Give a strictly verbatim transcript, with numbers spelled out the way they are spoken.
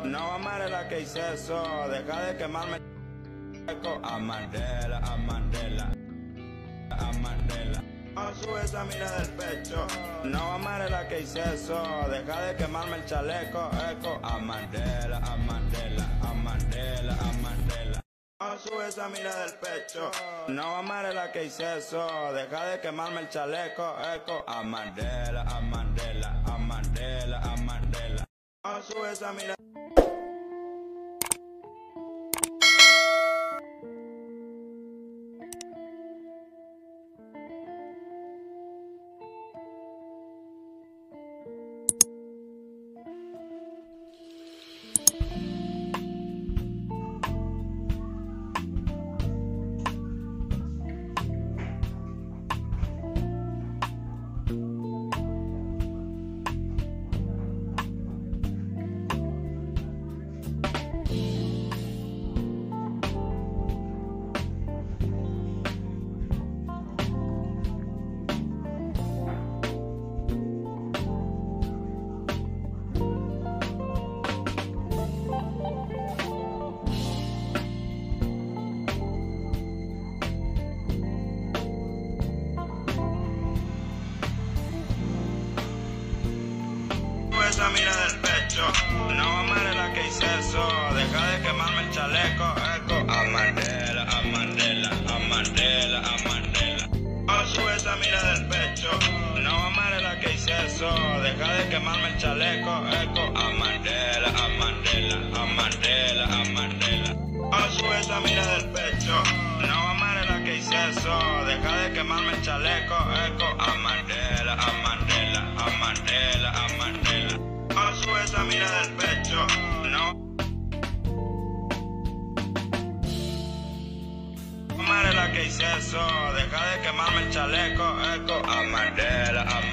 No, Amandela, que hice eso, deja de quemarme el eco. Amandela, Amandela, Amandela. No sube esa mira del pecho. No, Amandela, que hice eso, deja de quemarme el chaleco, eco. Amandela, Amandela, Amandela, Amandela. No sube esa mira del pecho. No, Amandela, que hice eso, deja de quemarme el chaleco, eco. Amandela, Amandela, Amandela, Amandela. No sube esa mira. Esa mira del pecho. No, Amandela, que hice eso, deja de quemarme el chaleco, eco. Amandela, Amandela, Amandela, Amandela. No sube esa mira del pecho. No, Amandela, que hice eso, deja de quemarme el chaleco, eco. Amandela, Amandela, Amandela, Amandela. No sube esa mira del pecho. No, Amandela, que hice eso, deja de quemarme el chaleco, eco. Amandela, Amandela, Amandela, Amandela. No sube esa mira del pecho. No. Amandela, que hice eso, deja de quemarme el chaleco, eco. Amandela, Amandela.